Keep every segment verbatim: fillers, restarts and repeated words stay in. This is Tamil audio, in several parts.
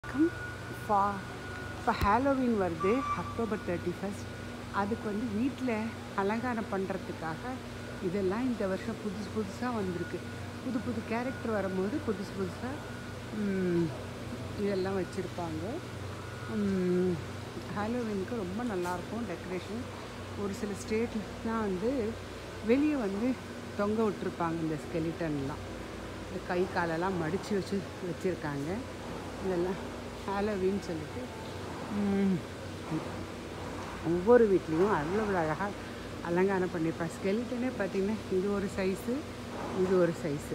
வணக்கம். ஃபா இப்போ ஹாலோவின் வருது அக்டோபர் தேர்ட்டி ஃபஸ்ட். அதுக்கு வந்து வீட்டில் அலங்காரம் பண்ணுறதுக்காக இதெல்லாம் இந்த வருஷம் புதுசு புதுசாக வந்திருக்கு. புது புது கேரக்டர் வரும்போது புதுசு புதுசாக இதெல்லாம் வச்சுருப்பாங்க. ஹாலோவினுக்கு ரொம்ப நல்லாயிருக்கும் டெக்கரேஷன். ஒரு சில ஸ்டேட்லாம் வந்து வெளியே வந்து தொங்க விட்டுருப்பாங்க இந்த ஸ்கெலிட்டன்லாம். இந்த கை காலெல்லாம் மடித்து வச்சு வச்சுருக்காங்க. இதெல்லாம் ஹாலோவின்னு சொல்லிட்டு ஒவ்வொரு வீட்லேயும் அவ்வளோ அழகாக அலங்காரம் பண்ணியிருப்பாங்க. ஸ்கெலிட்டனே பார்த்திங்கன்னா இது ஒரு சைஸு, இது ஒரு சைஸு,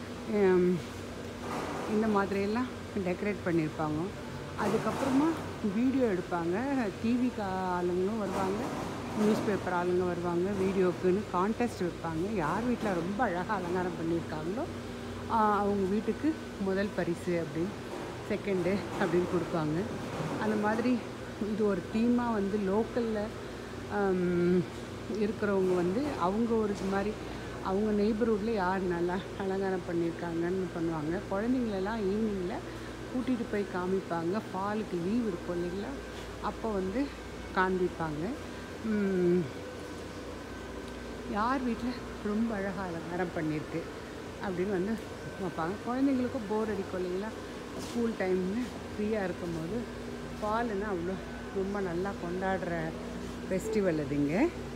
இந்த மாதிரியெல்லாம் டெக்கரேட் பண்ணியிருப்பாங்க. அதுக்கப்புறமா வீடியோ எடுப்பாங்க. டிவி ஆளுங்களும் வருவாங்க, நியூஸ் பேப்பர் ஆளுங்க வருவாங்க. வீடியோக்குன்னு கான்டெஸ்ட் வைப்பாங்க. யார் வீட்டில் ரொம்ப அழகாக அலங்காரம் பண்ணியிருக்காங்களோ அவங்க வீட்டுக்கு முதல் பரிசு அப்படின்னு, செகண்டு அப்படின்னு கொடுப்பாங்க. அந்த மாதிரி இது ஒரு தீமாக வந்து லோக்கலில் இருக்கிறவங்க வந்து அவங்க ஒரு இது மாதிரி அவங்க நெய்பர்ஹுட்டில் யார் நல்லா அலங்காரம் பண்ணியிருக்காங்கன்னு பண்ணுவாங்க. குழந்தைங்களெல்லாம் ஈவினிங்கில் கூட்டிகிட்டு போய் காமிப்பாங்க. ஃபாலுக்கு லீவ் இருக்கும் இல்லைங்களா, அப்போ வந்து காண்பிப்பாங்க. யார் வீட்டில் ரொம்ப அழகாக அலங்காரம் பண்ணியிருக்கு அப்படின்னு வந்து வைப்பாங்க. குழந்தைங்களுக்கும் போர் அடிக்கும் இல்லைங்களா, ஸ்கூல் டைம்னு ஃப்ரீயாக இருக்கும்போது. ஃபால்னா அவ்வளோ ரொம்ப நல்லா கொண்டாடுற ஃபெஸ்டிவல் அதுங்க.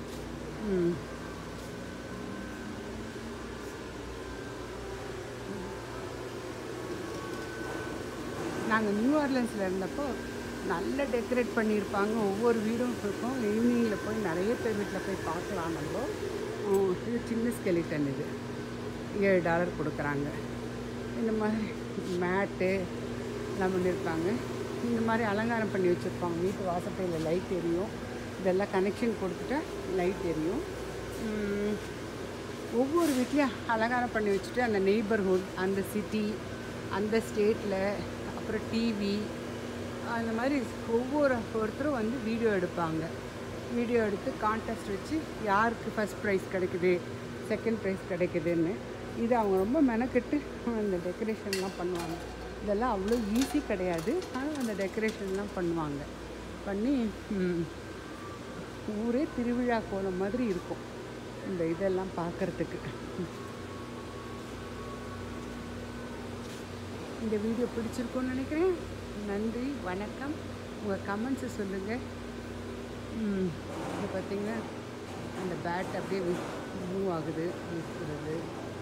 நாங்கள் நியூ ஆர்லன்ஸில் இருந்தப்போ நல்லா டெக்கரேட் பண்ணியிருப்பாங்க. ஒவ்வொரு வீடும் இருக்கும். ஈவினிங்கில் போய் நிறைய பேர் வீட்டில் போய் பார்க்கலாம். நம்ம இது சின்ன ஸ்கெலிட்டன், இது ஏழு டாலர் கொடுக்குறாங்க. இந்த மாதிரி மேட்டு எல்லாம் பண்ணியிருப்பாங்க. இந்த மாதிரி அலங்காரம் பண்ணி வச்சுருப்பாங்க. வீட்டு வாசப்பையில் லைட் எரியும். இதெல்லாம் கனெக்ஷன் கொடுத்துட்டா லைட் எரியும். ஒவ்வொரு வீட்லேயும் அலங்காரம் பண்ணி வச்சுட்டு அந்த நெய்பர்ஹுட், அந்த சிட்டி, அந்த ஸ்டேட்டில், அப்புறம் டிவி, அந்த மாதிரி ஒவ்வொரு ஒருத்தரும் வந்து வீடியோ எடுப்பாங்க. வீடியோ எடுத்து கான்டெஸ்ட் வச்சு யாருக்கு ஃபஸ்ட் ப்ரைஸ் கிடைக்குது, செகண்ட் ப்ரைஸ் கிடைக்குதுன்னு. இது அவங்க ரொம்ப மெனக்கெட்டு அந்த டெக்கரேஷன்லாம் பண்ணுவாங்க. இதெல்லாம் அவ்வளோ ஈஸி கிடையாது, ஆனால் அந்த டெக்கரேஷன்லாம் பண்ணுவாங்க. பண்ணி ஊரே திருவிழா கோலம் மாதிரி இருக்கும் இந்த இதெல்லாம் பார்க்குறதுக்கு. இந்த வீடியோ பிடிச்சிருக்குன்னு நினைக்கிறேன். நன்றி, வணக்கம். உங்கள் கமெண்ட்ஸை சொல்லுங்கள். இது பார்த்திங்கன்னா அந்த பேட் அப்படியே மூவ் ஆகுது, வீசுறது.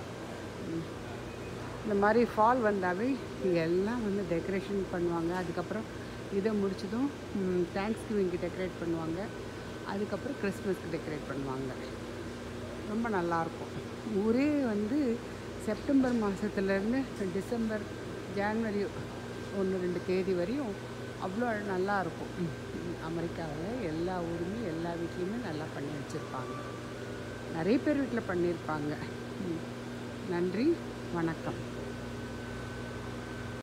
இந்த மாதிரி ஃபால் வந்தாவே எல்லாம் வந்து டெக்கரேஷன் பண்ணுவாங்க. அதுக்கப்புறம் இதை முடிச்சதும் தேங்க்ஸ் கிவிங்க்கு டெக்கரேட் பண்ணுவாங்க. அதுக்கப்புறம் கிறிஸ்மஸ்க்கு டெக்கரேட் பண்ணுவாங்க. ரொம்ப நல்லாயிருக்கும். ஊரே வந்து செப்டம்பர் மாதத்துலேருந்து டிசம்பர், ஜான்வரி ஒன்று ரெண்டு தேதி வரையும் அவ்வளோ நல்லாயிருக்கும். அமெரிக்காவில் எல்லா ஊருமே எல்லா வீட்லேயுமே நல்லா பண்ணி வச்சுருப்பாங்க. நிறைய பேர் வீட்டில் பண்ணியிருப்பாங்க. நன்றி, வணக்கம்.